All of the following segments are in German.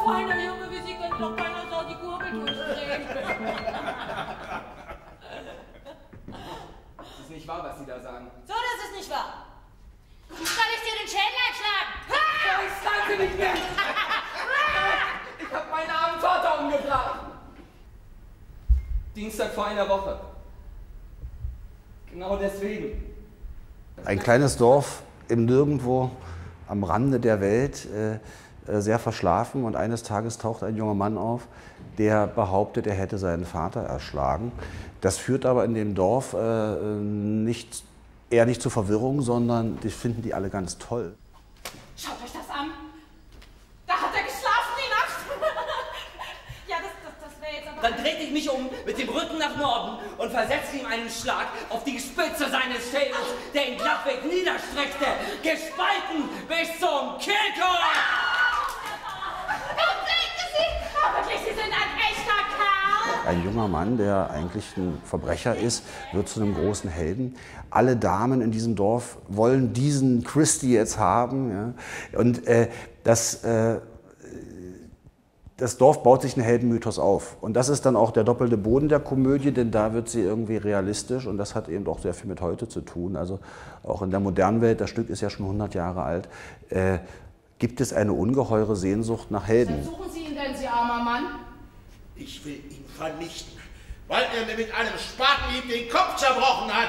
So einer Junge wie Sie könnte doch keiner so die Gurgel durchdrehen. Das ist nicht wahr, was Sie da sagen. So, das ist nicht wahr. Soll ich dir den Schädel einschlagen? Ich sag Sie nicht mehr! Ich habe meinen armen Vater umgebracht. Dienstag vor einer Woche. Genau deswegen. Ein kleines Dorf im Nirgendwo am Rande der Welt, sehr verschlafen, und eines Tages taucht ein junger Mann auf, der behauptet, er hätte seinen Vater erschlagen. Das führt aber in dem Dorf eher nicht zur Verwirrung, sondern das finden die alle ganz toll. Schaut euch das an. Da hat er geschlafen die Nacht. Ja, das wäre jetzt aber... Dann drehte ich mich um mit dem Rücken nach Norden und versetzte ihm einen Schlag auf die Spitze seines Schädels, der ihn glattweg niederstreckte, gespalten bis zum Kehlkopf! Wirklich, Sie sind ein echter Kerl! Ein junger Mann, der eigentlich ein Verbrecher ist, wird zu einem großen Helden. Alle Damen in diesem Dorf wollen diesen Christie jetzt haben. Ja? Und das Dorf baut sich einen Heldenmythos auf. Und das ist dann auch der doppelte Boden der Komödie, denn da wird sie irgendwie realistisch, und das hat eben auch sehr viel mit heute zu tun. Also auch in der modernen Welt, das Stück ist ja schon 100 Jahre alt, gibt es eine ungeheure Sehnsucht nach Helden. Was suchen Sie ihn denn, Sie armer Mann? Ich will ihn vernichten, weil er mir mit einem Spatenhieb den Kopf zerbrochen hat.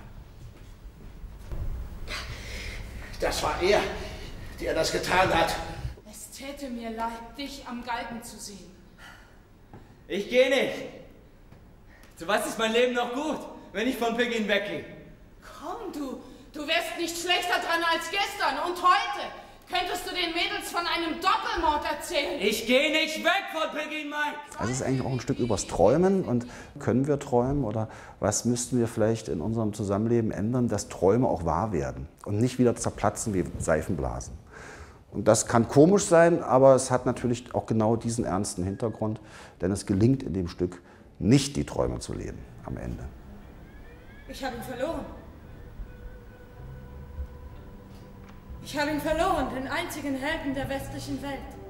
Das war er, der das getan hat. Es täte mir leid, dich am Galgen zu sehen. Ich gehe nicht. Zu was ist mein Leben noch gut, wenn ich von Piggin weggehe? Komm, du wärst nicht schlechter dran als gestern und heute. Könntest du den Mädels von einem Doppelmord erzählen? Ich gehe nicht weg von Piggin Mike! Also es ist eigentlich auch ein Stück übers Träumen, und können wir träumen, oder was müssten wir vielleicht in unserem Zusammenleben ändern, dass Träume auch wahr werden und nicht wieder zerplatzen wie Seifenblasen. Und das kann komisch sein, aber es hat natürlich auch genau diesen ernsten Hintergrund, denn es gelingt in dem Stück nicht, die Träume zu leben am Ende. Ich habe ihn verloren. Ich habe ihn verloren, den einzigen Helden der westlichen Welt.